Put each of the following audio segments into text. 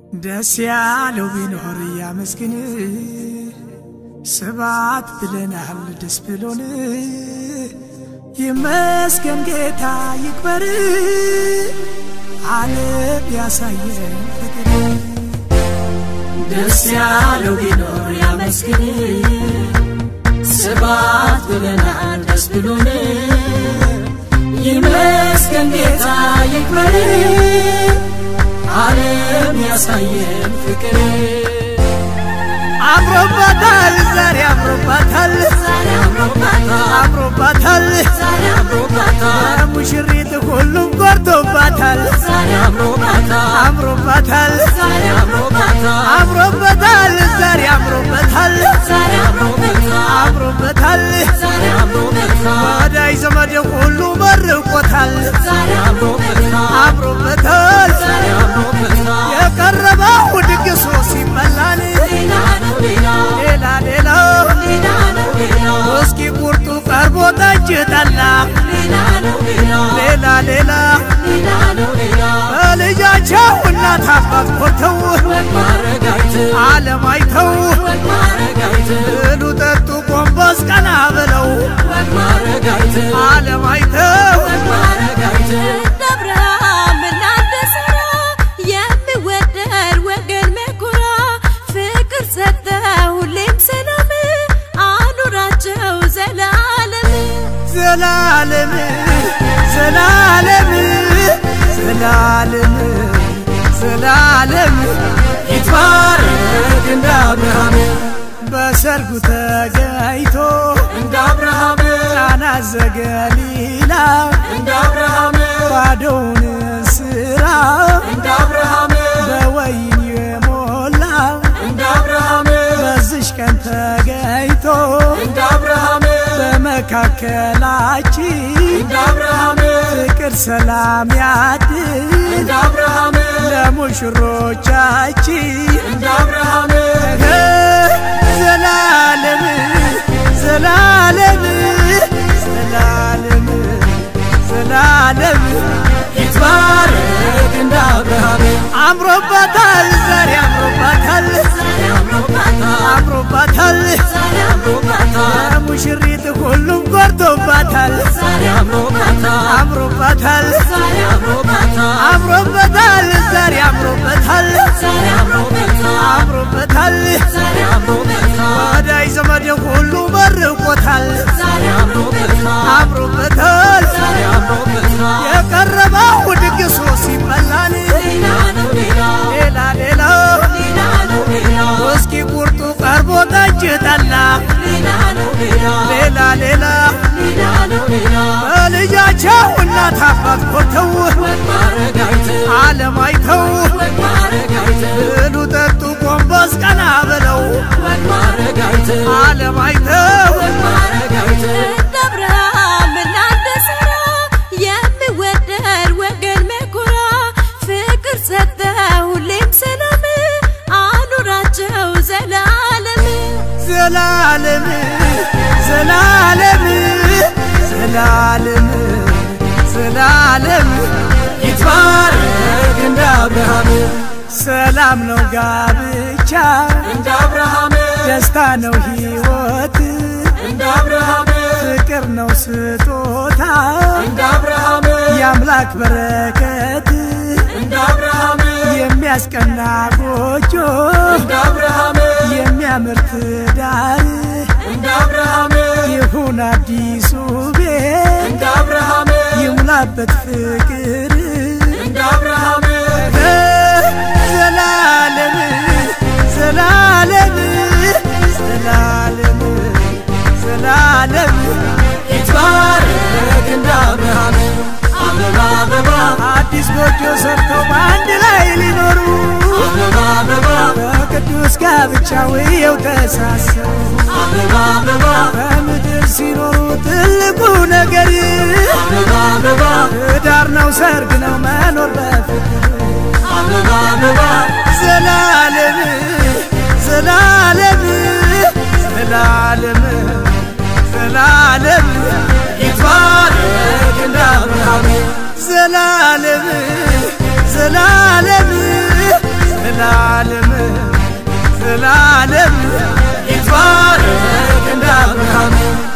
ደስ ያለው ቢኖር ያመስግን ሰባት ብለናል ደስ ብሎን ይመስገን ጌታ ይክበር ዓለም ያሳየን ፍቅር ደስ ያለው ቢኖር ያመስግን ሰባት ብለናል ደስ ብሎን ይመስገን ጌታ ይክበር ዓለም ያሳየን ፍቅር አምሮባታል ዛሬ አምሮባታል ዛሬ አምሮባታል ዛሬ አምሮባታል ሙሽሪት ሁሉም ቆርጦባታል ዛሬ አምሮባታል ዛሬ አምሮባታል ዛሬ አምሮባታል ዛሬ አምሮባታል ዛሬ ወዳይ ዘመድ ሁሉ መርቆታል ዛሬ አምሮባታል ዛሬ የቀረበው ድግሱ ሲበላል ሌላ እስኪ ቁርጡ ቀርቦ ጠጅ ጠላ ሌላ በልጃቸው እናት አባት ኮርተው ዓለም አይተው ብሉ ጠጡ ጎንበስ ቀና ብለው ዓለም አይተው ዘላለም ዘላለም ዘላለም ዘላለም ይትባረክ እንደ አብርሃም በሰርጉ ተገኝቶ እንደ አብርሃም ቃና ዘገሊላ እንደ አብርሃም ባዶውን ስራ እንደ አብርሃም በወይን የሞላ እንደ አብርሃም በዝሽ ቀን ተገኝቶ እንደ አብርሃም በመካከላችን እንደ አብርሃም ፍቅር ሰላም ያድል እንደ አብርሃም ለሙሽሮቻችን እንደ አብርሃም ዘላለም ዘላለም ዘላለም ዘላለም ይትባረክ እንደ አብርሃም አምሮባታል ዛሬ አምሮባታል አምሮባታል ሙሽሪት ሁሉም ቆርጦባታል አምሮባታል አምሮባታል ዛሬ አምሮባታል አምሮባታል ወዳይ ዘመድ ሁሉ መርቆታል አምሮባታል የቀረበው ድግሱ ሲበላል ሌላ እስኪ ቁርጡ ቀርቦ ጠጅ ጠላ ሌላ በልጃቸው እናት አባት ኮርተው ዓለም አይተው ብሉ ጠጡ ጎንበስ ቀና ብለው ዓለም አይተው አብርሃም እናንተ ሥራ የሚወደድ ወገን መኩራ ፍቅር ሰጠ ሁሌም ሰላም አኑራቸው ዘላለም ዘላለም ዘላለም ዘላለም ዘላለም ይትባረክ እንደ አብርሃም ሰላም ነው ጋብቻ እንደ አብርሃም ደስታ ነው ሕይወት እንደ አብርሃም ፍቅር ነው ስጦታ እንደ አብርሃም የአምላክ በረከት እንደ አብርሃም የሚያስቀና ጎጆ እንደ አብርሃም የሚያምር ትዳር እንደ አብርሃም ይሁን አዲሱ ቤት እንደ አብርሃም ይሙላበት ፍቅር እንደ አብርሃም ዘላለም ዘላለም ዘላለም ዘላለም ይትባረክ እንደ አብርሃም አበባ አዲስ ጎጆ ሰርተው በአንድ ላይ ሊኖሩ በቅዱስ ጋብቻው ይኸው ተሳሰሩ በምድር ሲኖሩ ትልቁ ነገር ትዳር ነው ሰርግ ነው መኖር በፍቅር ዘላለም ዘላለም ዘላለም ዘላለም ይትባረክ እንደ አብርሃም ዘላለም ዘላለም ዘላለም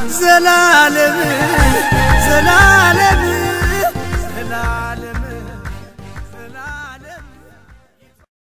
ዘላለም ዘላለም